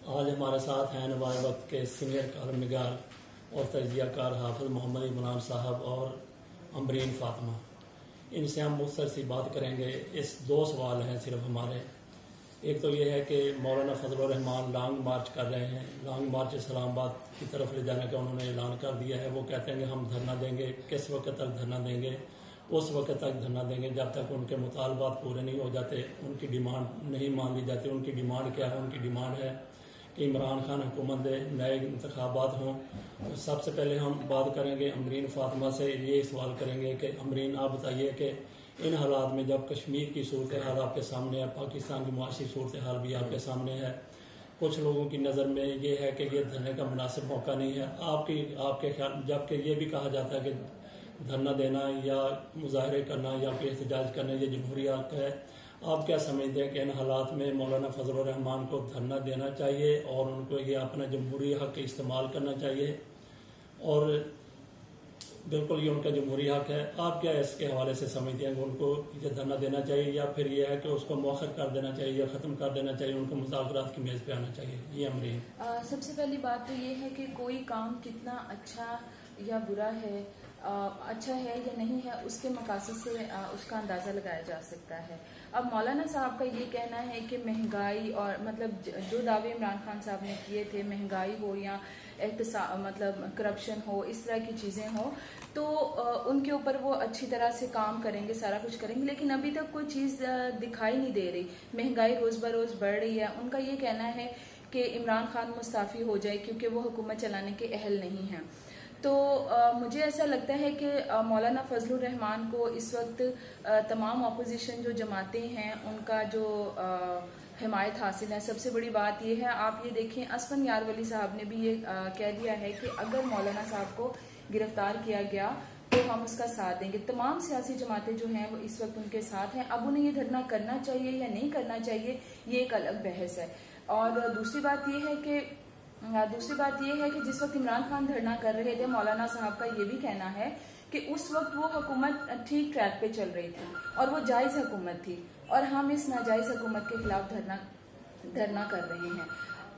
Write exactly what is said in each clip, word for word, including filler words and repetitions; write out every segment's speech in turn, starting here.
آج ہمارے ساتھ ہیں نوائے وقت کے سینئر کالم نگار اور تجزیہ کار حافظ محمد عمران صاحب اور امبرین فاطمہ. ان سے ہم مختصر سی بات کریں گے. اس دو سوال ہیں صرف ہمارے. ایک تو یہ ہے کہ مولانا فضل الرحمان لانگ مارچ کر رہے ہیں. لانگ مارچ اسلام آباد کی طرف لے جانے کا انہوں نے اعلان کر دیا ہے. وہ کہتے ہیں کہ ہم دھرنا دیں گے. کس وقت تک دھرنا دیں گے؟ اس وقت تک دھرنا دیں گے جب تک ان کے مطالبات پورے نہیں ہو جاتے, ان کی ڈیمانڈ نہیں مان لی جاتی. ان کی ڈیمانڈ کیا ہے؟ ان کی ڈیمانڈ ہے کہ عمران خان حکومت دے, نئے انتخابات ہوں. سب سے پہلے ہم بات کریں گے امبرین فاطمہ سے. یہ سوال کریں گے کہ امبرین آپ بتائیے کہ ان حالات میں جب کشمیر کی صورتحال آپ کے سامنے ہے, پاکستان کی معاشی صورتحال بھی آپ کے سامنے ہے, کچھ لوگوں کی نظر میں یہ ہے کہ یہ دھرنے کا مناسب موقع نہیں ہے. آپ کی آپ کے خیال, جبکہ یہ بھی کہا جاتا ہے کہ دھرنا دینا یا مظاہرے کرنا یا کوئی احتجاج کرنا یہ جمہوری حق ہے, آپ کیا سمجھتے ہیں کہ ان حالات میں مولانا فضل الرحمان کو دھرنا دینا چاہیے اور ان کو یہ اپنا جمہوری حق استعمال کرنا چاہیے, اور بالکل یہ ان کا جمہوری حق ہے؟ آپ کیا اس کے حوالے سے سمجھتے ہیں کہ ان کو یہ دھرنا دینا چاہیے یا پھر یہ ہے کہ اس کو مؤخر کر دینا چاہیے یا ختم کر دینا چاہیے, ان کو مذاکرات کی میز پہ آنا چاہیے؟ یہ امرین. سب سے پہلی بات تو یہ ہے کہ کوئی کام کتنا اچھا یا برا ہے, اچھا ہے یا نہیں ہے, اس کے مقاصد سے اس کا اندازہ لگایا جا سکتا ہے. اب مولانا صاحب کا یہ کہنا ہے کہ مہنگائی اور مطلب جو دعوے عمران خان صاحب نے کیے تھے, مہنگائی ہو یا احتساب مطلب کرپشن ہو, اس طرح کی چیزیں ہوں, تو ان کے اوپر وہ اچھی طرح سے کام کریں گے, سارا کچھ کریں گے, لیکن ابھی تک کوئی چیز دکھائی نہیں دے رہی. مہنگائی روز بروز بڑھ رہی ہے. ان کا یہ کہنا ہے کہ عمران خان مستعفی ہو جائے کیونکہ وہ حکومت چلانے کے اہل نہیں ہیں. تو مجھے ایسا لگتا ہے کہ مولانا فضل الرحمان کو اس وقت تمام اپوزیشن جو جماعتیں ہیں ان کا جو حمایت حاصل ہے. سب سے بڑی بات یہ ہے, آپ یہ دیکھیں اسفن یار ولی صاحب نے بھی یہ کہہ دیا ہے کہ اگر مولانا صاحب کو گرفتار کیا گیا تو ہم اس کا ساتھ دیں گے. تمام سیاسی جماعتیں جو ہیں وہ اس وقت ان کے ساتھ ہیں. اب انہیں یہ دھرنا کرنا چاہیے یا نہیں کرنا چاہیے یہ ایک الگ بحث ہے. اور دوسری بات یہ ہے کہ دوسری بات یہ ہے کہ جس وقت عمران خان دھرنا کر رہے تھے, مولانا صاحب کا یہ بھی کہنا ہے کہ اس وقت وہ حکومت ٹھیک ٹریک پہ چل رہی تھی اور وہ جائز حکومت تھی, اور ہم اس ناجائز حکومت کے خلاف دھرنا دھرنا کر رہے ہیں.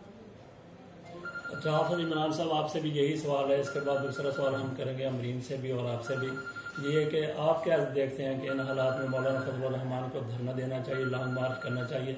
اچھا حافظ عمران صاحب, آپ سے بھی یہی سوال ہے. اس کے بعد دوسرا سوال ہم کریں گے امرین سے بھی اور آپ سے بھی. یہ کہ آپ کیا دیکھتے ہیں کہ ان حالات میں مولانا فضل الرحمان کو دھرنا دینا چاہیے, لانگ مارچ کرنا چاہیے؟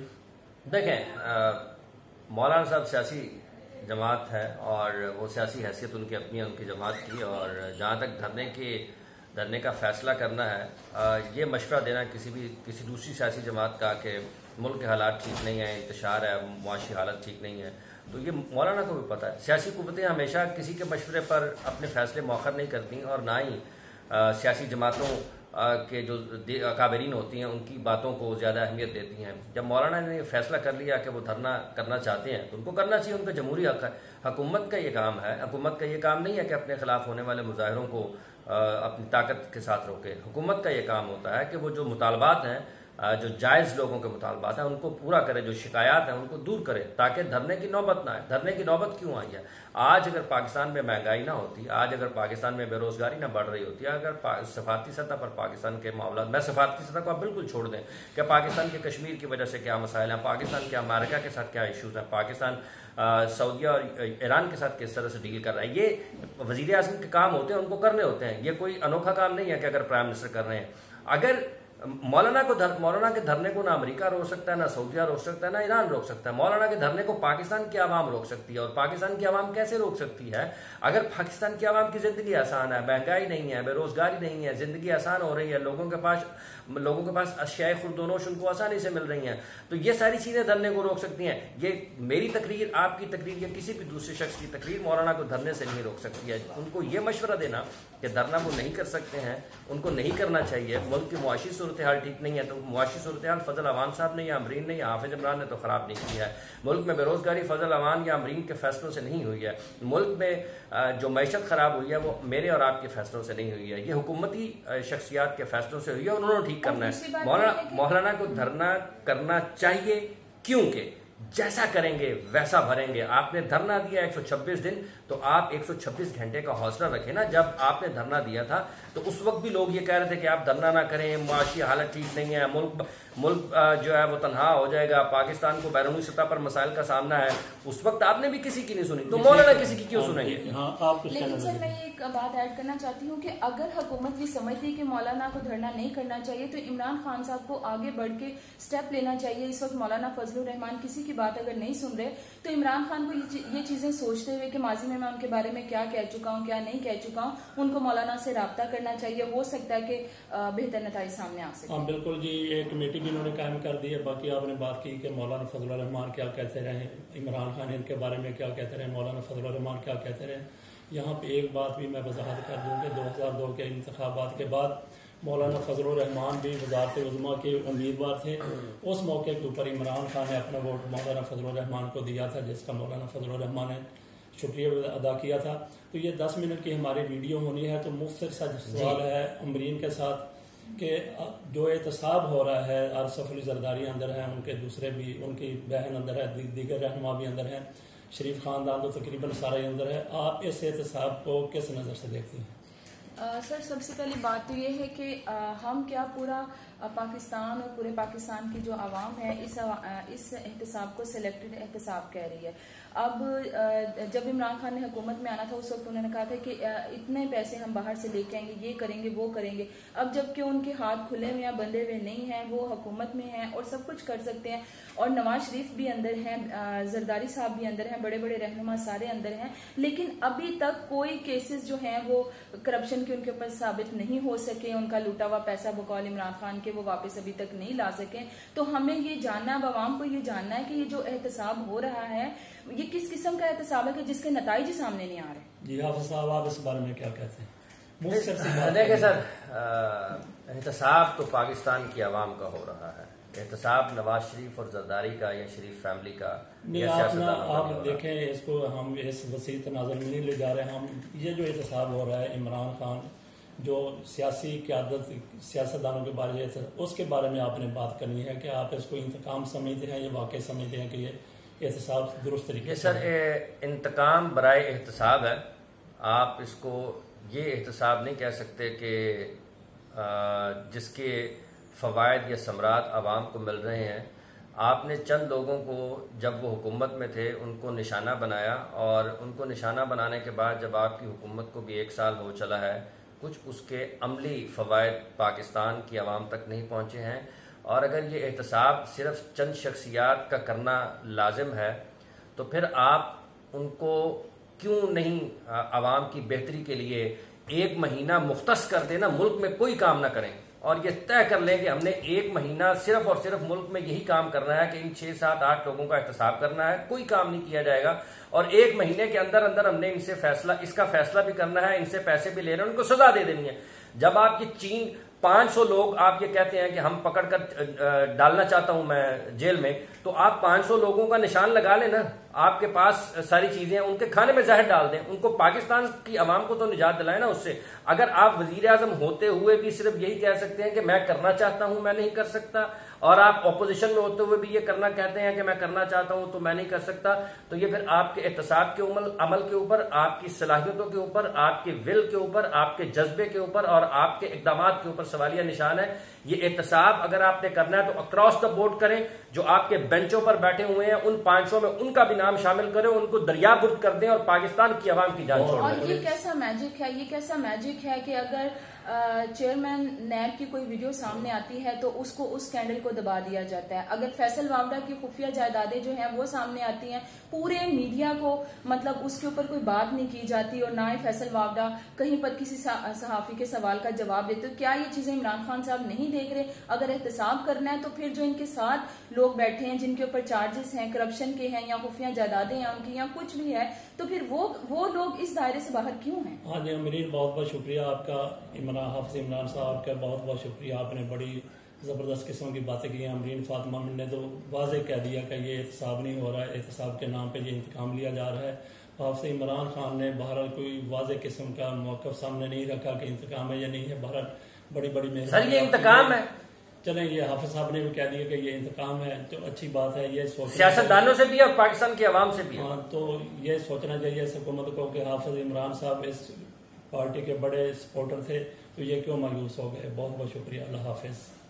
دیکھیں, مولانا صاحب سیاسی جماعت ہے اور وہ سیاسی حیثیت ان کی اپنی ہے, ان کی جماعت کی, اور جہاں تک دھرنے کی دھرنے کا فیصلہ کرنا ہے, یہ مشورہ دینا کسی بھی کسی دوسری سیاسی جماعت کا کہ ملک کے حالات ٹھیک نہیں ہیں, انتشار ہے, معاشی حالت ٹھیک نہیں ہے, تو یہ مولانا کو بھی پتہ ہے. سیاسی قوتیں ہمیشہ کسی کے مشورے پر اپنے فیصلے مؤخر نہیں کرتی, اور نہ ہی سیاسی جماعتوں کے جو اکابرین ہوتی ہیں ان کی باتوں کو زیادہ اہمیت دیتی ہیں. جب مولانا نے فیصلہ کر لیا کہ وہ دھرنا کرنا چاہتے ہیں تو ان کو کرنا چاہیے, ان کا جمہوری حق ہے. حکومت کا یہ کام ہے, حکومت کا یہ کام نہیں ہے کہ اپنے خلاف ہونے والے مظاہروں کو اپنی طاقت کے ساتھ روکے. حکومت کا یہ کام ہوتا ہے کہ وہ جو مطالبات ہیں, جو جائز لوگوں کے مطالبات ہیں, ان کو پورا کرے, جو شکایات ہیں ان کو دور کرے, تاکہ دھرنے کی نوبت نہ آئے. دھرنے کی نوبت کیوں آئی ہے؟ آج اگر پاکستان میں مہنگائی نہ ہوتی, آج اگر پاکستان میں بے روزگاری نہ بڑھ رہی ہوتی, اگر سفارتی سطح پر پاکستان کے معاملات, میں سفارتی سطح کو آپ بالکل چھوڑ دیں کہ پاکستان کے کشمیر کی وجہ سے کیا مسائل ہیں, پاکستان کے امریکہ کے ساتھ کیا ایشوز ہیں, پاکستان سعودیہ اور ایران کے ساتھ کس طرح سے ڈیل کر رہا ہے, یہ وزیر اعظم کے کام ہوتے ہیں, ان کو کرنے ہوتے ہیں. یہ کوئی انوکھا کام نہیں ہے کہ اگر پرائم منسٹر کر رہے ہیں. اگر مولانا کو در مولانا کے دھرنے کو نہ امریکہ روک سکتا ہے, نہ سعودیہ روک سکتا ہے, نہ ایران روک سکتا ہے. مولانا کے دھرنے کو پاکستان کی عوام روک سکتی ہے, اور پاکستان کی عوام کیسے روک سکتی ہے؟ اگر پاکستان کی عوام کی زندگی آسان ہے, مہنگائی نہیں ہے, بے روزگاری نہیں ہے, زندگی آسان ہو رہی ہے, لوگوں کے پاس لوگوں کے پاس اشیاء خردونوش ان کو آسانی سے مل رہی ہیں, تو یہ ساری چیزیں دھرنے کو روک سکتی ہیں. یہ میری تقریر, آپ کی تقریر یا کسی بھی دوسرے شخص کی تقریر مولانا کو دھرنے سے نہیں روک سکتی ہے. ان کو یہ مشورہ دینا کہ دھرنا وہ نہیں کر سکتے ہیں, ان کو نہیں کرنا چاہیے. ملک کی معاشی صورتحال ٹھیک نہیں ہے, تو معاشی صورتحال فضل عوان صاحب نے یا امرین نے یا حافظ عمران نے تو خراب نہیں کیا ہے. ملک میں بے روزگاری فضل عوان یا امرین کے فیصلوں سے نہیں ہوئی ہے. ملک میں جو معیشت خراب ہوئی ہے وہ میرے اور آپ کے فیصلوں سے نہیں ہوئی ہے, یہ حکومتی شخصیات کے فیصلوں سے ہوئی ہے, اور انہوں نے ٹھیک کرنا ہے. مولانا مولانا کو دھرنا کرنا چاہیے, کیونکہ جیسا کریں گے ویسا بھریں گے. آپ نے دھرنا دیا ایک سو چھبیس دن, تو آپ ایک سو چھبیس گھنٹے کا حوصلہ رکھیں نا. جب آپ نے دھرنا دیا تھا تو اس وقت بھی لوگ یہ کہہ رہے تھے کہ آپ دھرنا نہ کریں, معاشی حالت ٹھیک نہیں ہے, ملک ملک جو ہے وہ تنہا ہو جائے گا، پاکستان کو بیرونی سطح پر مسائل کا سامنا ہے، اس وقت آپ نے بھی کسی کی نہیں سنی، تو مولانا کسی کی کیوں سنیں گے؟ لیکن سر میں ایک بات ایڈ کرنا چاہتی ہوں کہ اگر حکومت یہ سمجھتی کہ مولانا کو دھرنا نہیں کرنا چاہیے تو عمران خان صاحب کو آگے بڑھ کے سٹیپ لینا چاہیے. اس وقت مولانا فضل الرحمان کسی کی بات اگر نہیں سن رہے تو عمران خان کو یہ چیزیں سوچتے ہوئے کہ ماضی میں میں ان کے بارے میں کیا کہہ چکا ہوں کیا نہیں کہہ چکا ہوں، ان کو مولانا سے رابطہ کرنا چاہیے. ہو سکتا ہے کہ بہتر نتائج سامنے آ سکے. ہاں بالکل جی، ایک کمیٹی بھی انہوں نے قائم کر دی ہے. باقی آپ نے بات کی کہ مولانا فضل الرحمان کیا کہتے رہے، عمران خان ان کے بارے میں کیا کہتے رہے، مولانا فضل الرحمان کیا کہتے رہے. یہاں پہ ایک بات بھی میں وضاحت کر دوں کہ دو ہزار دو کے انتخابات کے بعد مولانا فضل الرحمان بھی وزارت عظمیٰ کے امیدوار تھے. اس موقع کے اوپر عمران خان نے اپنا ووٹ مولانا فضل الرحمان کو دیا تھا، جس کا مولانا فضل الرحمان نے شکریہ ادا کیا تھا. تو یہ دس منٹ کی ہماری ویڈیو ہونی ہے، تو مختصر سا سوال ہے امرین کے ساتھ کہ جو احتساب ہو رہا ہے، آصف علی زرداری اندر ہے، ان کے دوسرے بھی، ان کی بہن اندر ہے، دیگر رہنما بھی اندر ہیں، شریف خاندان تو تقریباً سارے اندر ہے. آپ اس احتساب کو کس نظر سے دیکھتی ہیں؟ سر سب سے پہلی بات تو یہ ہے کہ ہم کیا پورا پاکستان اور پورے پاکستان کی جو عوام ہے اس اس احتساب کو سلیکٹڈ احتساب کہہ رہی ہے. اب جب عمران خان نے حکومت میں آنا تھا اس وقت انہوں نے کہا تھا کہ اتنے پیسے ہم باہر سے لے کے آئیں گے، یہ کریں گے وہ کریں گے. اب جب کہ ان کے ہاتھ کھلے ہوئے یا بندھے ہوئے نہیں ہیں، وہ حکومت میں ہیں اور سب کچھ کر سکتے ہیں، اور نواز شریف بھی اندر ہیں، زرداری صاحب بھی اندر ہیں، بڑے بڑے رہنما سارے اندر ہیں، لیکن ابھی تک کوئی کیسز جو ہیں وہ کرپشن کے ان کے اوپر ثابت نہیں ہو سکے. ان کا لوٹا ہوا پیسہ بقول عمران خان کے وہ واپس ابھی تک نہیں لا سکے. تو ہمیں یہ جاننا ہے، اب عوام کو یہ جاننا ہے کہ یہ جو احتساب ہو رہا ہے یہ کس قسم کا احتساب ہے کہ جس کے نتائج سامنے نہیں آ رہے. جی حافظ صاحب، آپ اس بارے میں کیا کہتے ہیں؟ دیکھیں سر، احتساب تو پاکستان کی عوام کا ہو رہا ہے، احتساب نواز شریف اور زرداری کا یا شریف فیملی کا. آپ دیکھیں اس کو ہم اس وسیع تناظر میں نہیں لے جا رہے. ہم یہ جو احتساب ہو رہا ہے عمران خان جو سیاسی قیادت سیاستدانوں کے بارے میں، اس کے بارے میں آپ نے بات کرنی ہے کہ آپ اس کو انتقام سمجھتے ہیں یا واقع سمجھتے ہیں کہ یہ احتساب درست طریقے سے؟ سر انتقام برائے احتساب ہے. آپ اس کو یہ احتساب نہیں کہہ سکتے کہ جس کے فوائد یا ثمرات عوام کو مل رہے ہیں. آپ نے چند لوگوں کو جب وہ حکومت میں تھے ان کو نشانہ بنایا، اور ان کو نشانہ بنانے کے بعد جب آپ کی حکومت کو بھی ایک سال ہو چلا ہے، کچھ اس کے عملی فوائد پاکستان کی عوام تک نہیں پہنچے ہیں. اور اگر یہ احتساب صرف چند شخصیات کا کرنا لازم ہے تو پھر آپ ان کو کیوں نہیں عوام کی بہتری کے لیے ایک مہینہ مختص کر دینا، ملک میں کوئی کام نہ کریں اور یہ طے کر لیں کہ ہم نے ایک مہینہ صرف اور صرف ملک میں یہی کام کرنا ہے کہ ان چھ سات آٹھ لوگوں کا احتساب کرنا ہے، کوئی کام نہیں کیا جائے گا. اور ایک مہینے کے اندر اندر ہم نے ان سے فیصلہ اس کا فیصلہ بھی کرنا ہے، ان سے پیسے بھی لینے، ان کو سزا دے دینی ہے. جب آپ یہ چین پانچ سو لوگ آپ یہ کہتے ہیں کہ ہم پکڑ کر ڈالنا چاہتا ہوں میں جیل میں، تو آپ پانچ سو لوگوں کا نشان لگا لیں نا. آپ کے پاس ساری چیزیں ہیں، ان کے کھانے میں زہر ڈال دیں، ان کو پاکستان کی عوام کو تو نجات دلائیں نا اس سے. اگر آپ وزیر اعظم ہوتے ہوئے بھی صرف یہی کہہ سکتے ہیں کہ میں کرنا چاہتا ہوں میں نہیں کر سکتا، اور آپ اپوزیشن میں ہوتے ہوئے بھی یہ کرنا کہتے ہیں کہ میں کرنا چاہتا ہوں تو میں نہیں کر سکتا، تو یہ پھر آپ کے احتساب کے عمل عمل کے اوپر، آپ کی صلاحیتوں کے اوپر، آپ کے ول کے اوپر، آپ کے جذبے کے اوپر اور آپ کے اقدامات کے اوپر سوالیہ نشان ہے. یہ احتساب اگر آپ نے کرنا ہے تو اکراس دا بورڈ کریں. جو آپ کے بینچوں پر بیٹھے ہوئے ہیں ان پانچ سو میں ان کا بھی نام شامل کریں، ان کو دریا برد کر دیں اور پاکستان کی عوام کی جان چھوڑ دیں. اور یہ کیسا میجک ہے، یہ کیسا میجک ہے کہ اگر چیئرمین نیب کی کوئی ویڈیو سامنے آتی ہے تو اس کو اس کینڈل کو دبا دیا جاتا ہے. اگر فیصل واوڈا کی خفیہ جائیدادیں جو ہیں وہ سامنے آتی ہیں، پورے میڈیا کو مطلب اس کے اوپر کوئی بات نہیں کی جاتی، اور نہ ہی فیصل واوڈا کہیں پر کسی صحافی کے سوال کا جواب دیتے. کیا یہ چیزیں عمران خان صاحب نہیں دیکھ رہے؟ اگر احتساب کرنا ہے تو پھر جو ان کے ساتھ لوگ بیٹھے ہیں جن کے اوپر چارجز ہیں کرپشن کے ہیں یا خفیہ جائیدادیں ہیں ان کی یا کچھ بھی ہے، تو پھر وہ وہ لوگ اس دائرے سے باہر کیوں ہیں؟ ہاں جی امرین، بہت بہت شکریہ آپ کا. عمران حافظ عمران صاحب کا بہت بہت شکریہ، آپ نے بڑی زبردست قسم کی باتیں کی ہیں. امرین فاطمہ نے تو واضح کہہ دیا کہ یہ احتساب نہیں ہو رہا ہے، احتساب کے نام پہ یہ انتقام لیا جا رہا ہے. حافظ عمران خان نے بہرحال کوئی واضح قسم کا موقف سامنے نہیں رکھا کہ انتقام ہے یا نہیں ہے. بہرحال بڑی بڑی محنت سر یہ انتقام ہے. چلیں یہ حافظ صاحب نے بھی کہہ دیا کہ یہ انتقام ہے، تو اچھی بات ہے. یہ سیاستدانوں سے بھی اور پاکستان کی عوام سے بھی. ہاں تو یہ سوچنا چاہیے اس حکومت کو کہ حافظ عمران صاحب اس پارٹی کے بڑے سپورٹر تھے تو یہ کیوں مایوس ہو گئے. بہت بہت شکریہ. اللہ حافظ.